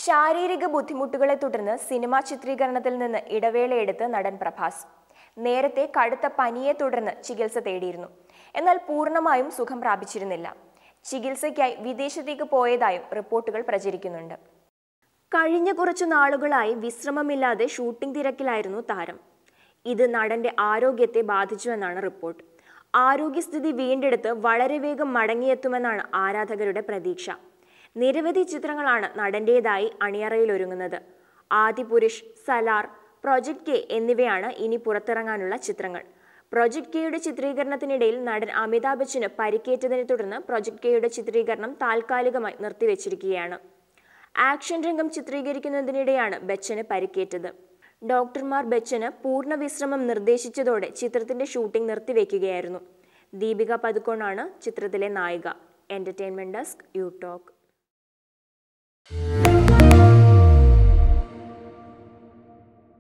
ശാരീരിക ബുദ്ധിമുട്ടുകളെ തുടർന്ന് സിനിമാ ചിത്രീകരണത്തിൽ നിന്ന് ഇടവേളയെടുത്ത് നടൻ പ്രഭാസ്. നേരത്തെ കടുത്ത പനിയെ തുടർന്ന് ചികിത്സ തേടിയിരുന്നു. എന്നാൽ പൂർണ്ണമായും സുഖം പ്രാപിച്ചിരുന്നില്ല. ചികിത്സയ്ക്കായി വിദേശത്തേക്ക് പോയതായും റിപ്പോർട്ടുകൾ പ്രചരിക്കുന്നുണ്ട്. കഴിഞ്ഞ കുറച്ചു നാളുകളായി വിശ്രമമില്ലാതെ ഷൂട്ടിംഗ് തിരക്കിലായിരുന്നു താരം. ഇത് നടന്റെ ആരോഗ്യത്തെ ബാധിച്ചുവെന്നാണ് റിപ്പോർട്ട്. ആരോഗ്യസ്ഥിതി വീണ്ടെടുത്ത് വളരെ വേഗം മടങ്ങിയെത്തുമെന്നാണ് ആരാധകരുടെ പ്രതീക്ഷ. നിരവധി ചിത്രങ്ങളാണ് നടന്റേതായി അണിയറയിലൊരുങ്ങുന്നത്. ആദിപുരുഷ്, സലാർ, പ്രൊജക്ട് കെ എന്നിവയാണ് ഇനി പുറത്തിറങ്ങാനുള്ള ചിത്രങ്ങൾ. പ്രൊജക്ട് കെയുടെ ചിത്രീകരണത്തിനിടയിൽ നടൻ അമിതാഭ് ബച്ചന് പരിക്കേറ്റതിനെ തുടർന്ന് പ്രൊജക്ട് കെയുടെ ചിത്രീകരണം താൽക്കാലികമായി നിർത്തിവെച്ചിരിക്കുകയാണ്. ആക്ഷൻ രംഗം ചിത്രീകരിക്കുന്നതിനിടെയാണ് ബച്ചന് പരിക്കേറ്റത്. ഡോക്ടർമാർ ബച്ചന് പൂർണ്ണ വിശ്രമം നിർദ്ദേശിച്ചതോടെ ചിത്രത്തിന്റെ ഷൂട്ടിംഗ് നിർത്തിവെക്കുകയായിരുന്നു. ദീപിക പദുക്കോണാണ് ചിത്രത്തിലെ നായിക. Entertainment desk, you talk.